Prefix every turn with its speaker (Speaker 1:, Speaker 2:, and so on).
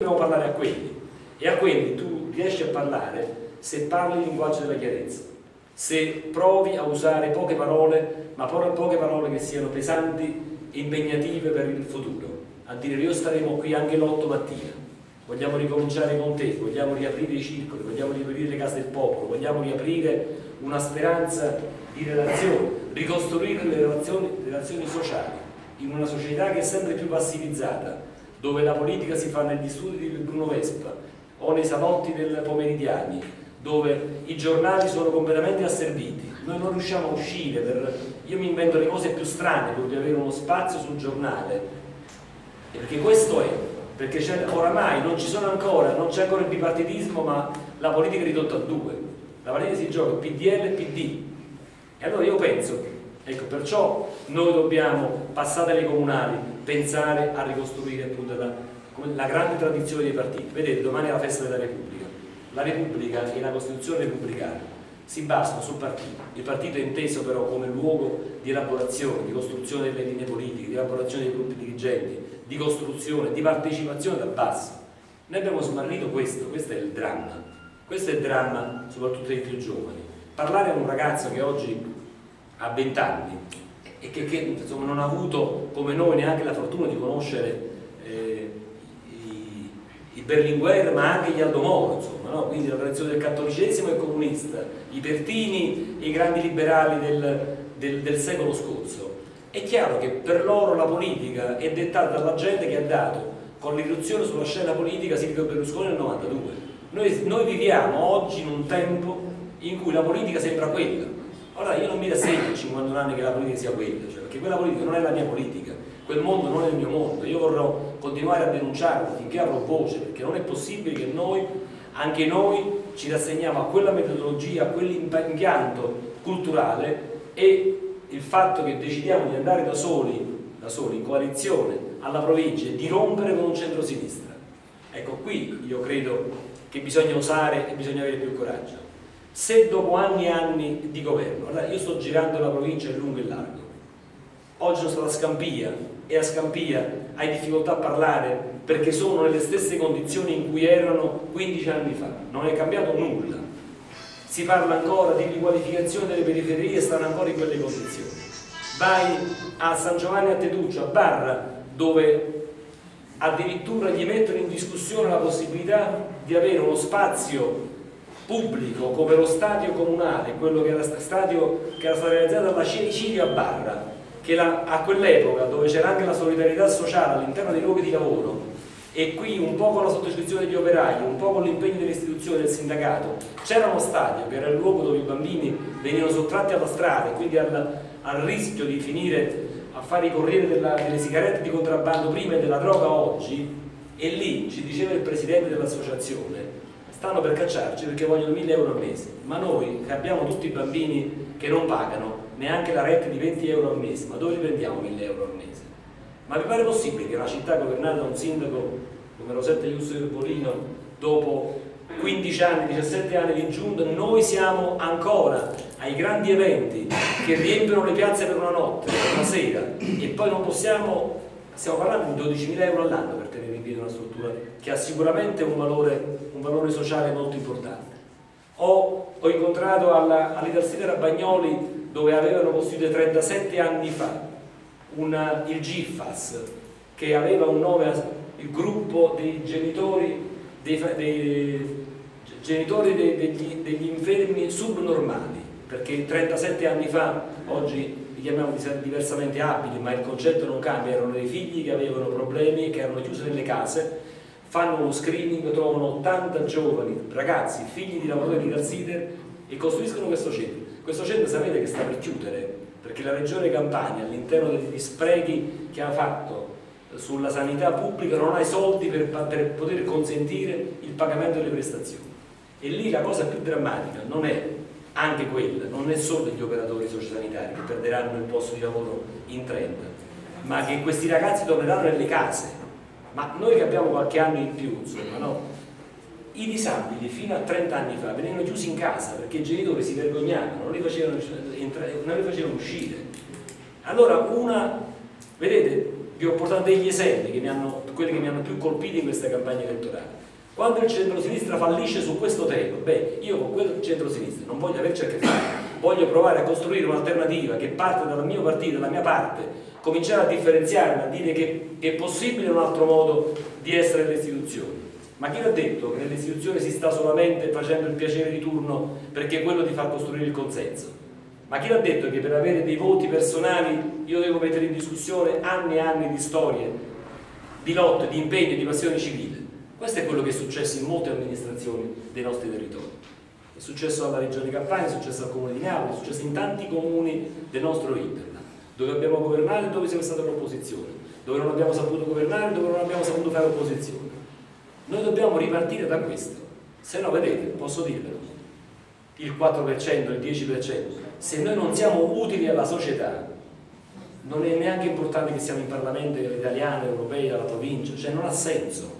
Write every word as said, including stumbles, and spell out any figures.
Speaker 1: dobbiamo parlare a quelli, e a quelli tu riesci a parlare se parli il linguaggio della chiarezza, se provi a usare poche parole, ma poche parole che siano pesanti e impegnative per il futuro, a dire io staremo qui anche l'otto mattina, vogliamo ricominciare con te, vogliamo riaprire i circoli, vogliamo riaprire le case del popolo, vogliamo riaprire una speranza di relazioni, ricostruire le relazioni, le relazioni sociali in una società che è sempre più passivizzata, dove la politica si fa negli studi di Bruno Vespa o nei salotti del pomeridiani, dove i giornali sono completamente asserviti, noi non riusciamo a uscire, per... io mi invento le cose più strane pur di avere uno spazio sul giornale, perché questo è, perché oramai non ci sono ancora, non c'è ancora il bipartitismo, ma la politica è ridotta a due, la politica si gioca P D L e P D, e allora io penso, ecco, perciò noi dobbiamo, passate le comunali, pensare a ricostruire appunto la, la grande tradizione dei partiti. Vedete, domani è la festa della Repubblica. La Repubblica e la Costituzione repubblicana si basano sul partito. Il partito è inteso però come luogo di elaborazione, di costruzione delle linee politiche, di elaborazione dei gruppi dirigenti, di costruzione, di partecipazione da basso. Noi abbiamo smarrito questo, questo è il dramma. Questo è il dramma soprattutto dei più giovani. Parlare a un ragazzo che oggi ha venti anni e che, che insomma, non ha avuto come noi neanche la fortuna di conoscere eh, i, i Berlinguer, ma anche gli Aldo Moro, insomma, no? Quindi la tradizione del cattolicesimo e comunista, i Pertini e i grandi liberali del, del, del secolo scorso. È chiaro che per loro la politica è dettata dalla gente che ha dato con l'irruzione sulla scena politica Silvio Berlusconi nel novantadue. Noi, noi viviamo oggi in un tempo in cui la politica sembra quella. Allora io non mi rassegno a cinquantuno anni che la politica sia quella, cioè, perché quella politica non è la mia politica, quel mondo non è il mio mondo, io vorrò continuare a denunciarlo finché avrò voce, perché non è possibile che noi, anche noi, ci rassegniamo a quella metodologia, a quell'impianto culturale, e il fatto che decidiamo di andare da soli, da soli in coalizione alla provincia e di rompere con un centro-sinistra. Ecco, qui io credo che bisogna osare e bisogna avere più coraggio. Se dopo anni e anni di governo, allora io sto girando la provincia in lungo e largo, oggi sono stato a Scampia e a Scampia hai difficoltà a parlare perché sono nelle stesse condizioni in cui erano quindici anni fa, non è cambiato nulla, si parla ancora di riqualificazione delle periferie e stanno ancora in quelle condizioni. Vai a San Giovanni a Teduccio, a Barra, dove addirittura gli mettono in discussione la possibilità di avere uno spazio pubblico come lo stadio comunale, quello che era, stadio, che era stato realizzato dalla Cirio a Barra, che la, a quell'epoca dove c'era anche la solidarietà sociale all'interno dei luoghi di lavoro, e qui un po' con la sottoscrizione degli operai, un po' con l'impegno delle istituzioni del sindacato, c'era uno stadio che era il luogo dove i bambini venivano sottratti alla strada e quindi al, al rischio di finire a fare i corrieri della, delle sigarette di contrabbando prima e della droga oggi, e lì ci diceva il presidente dell'associazione stanno per cacciarci perché vogliono mille euro al mese, ma noi che abbiamo tutti i bambini che non pagano neanche la retta di venti euro al mese, ma dove li prendiamo mille euro al mese? Ma vi pare possibile che una città governata da un sindaco come Rosetta Iusto Bolino, dopo quindici anni, diciassette anni di giunta, noi siamo ancora ai grandi eventi che riempiono le piazze per una notte, per una sera, e poi non possiamo, stiamo parlando di dodicimila euro all'anno per tenere in piedi una struttura che ha sicuramente un valore, un valore sociale molto importante. Ho, ho incontrato all'Università a Bagnoli, dove avevano costruito trentasette anni fa una, il G I F A S, che aveva un nome, il gruppo dei genitori dei, dei, genitori dei, degli, degli infermi subnormali, perché trentasette anni fa, oggi li chiamiamo diversamente abili, ma il concetto non cambia, erano dei figli che avevano problemi, che erano chiusi nelle case, fanno uno screening, trovano ottanta giovani, ragazzi, figli di lavoratori di Calsider, e costruiscono questo centro. Questo centro sapete che sta per chiudere, perché la Regione Campania, all'interno degli sprechi che ha fatto sulla sanità pubblica, non ha i soldi per, per poter consentire il pagamento delle prestazioni. E lì la cosa più drammatica non è anche quella, non è solo gli operatori sociosanitari che perderanno il posto di lavoro in trenta, ma che questi ragazzi torneranno nelle case. Ma noi che abbiamo qualche anno in più, insomma, no? I disabili fino a trenta anni fa venivano chiusi in casa perché i genitori si vergognavano, non li facevano, non li facevano uscire. Allora una, vedete, vi Vi ho portato degli esempi, che mi hanno, quelli che mi hanno più colpito in questa campagna elettorale. Quando il centro-sinistra fallisce su questo tema, beh, io con quel centro-sinistra non voglio averci a che fare, voglio provare a costruire un'alternativa che parte dal mio partito, dalla mia parte, cominciare a differenziarmi, a dire che, che è possibile un altro modo di essere nelle istituzioni. Ma chi l'ha detto che nelle istituzioni si sta solamente facendo il piacere di turno perché è quello di far costruire il consenso? Ma chi l'ha detto che per avere dei voti personali io devo mettere in discussione anni e anni di storie, di lotte, di impegno, di passione civile? Questo è quello che è successo in molte amministrazioni dei nostri territori. È successo alla Regione Campania, è successo al Comune di Napoli, è successo in tanti comuni del nostro interland, dove abbiamo governato e dove siamo stati all'opposizione, dove non abbiamo saputo governare e dove non abbiamo saputo fare opposizione. Noi dobbiamo ripartire da questo, se no, vedete, posso dirvelo, il quattro per cento, il dieci per cento, se noi non siamo utili alla società, non è neanche importante che siamo in Parlamento italiano, europeo, alla provincia, cioè non ha senso.